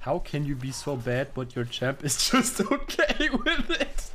How can you be so bad but your champ is just okay with it?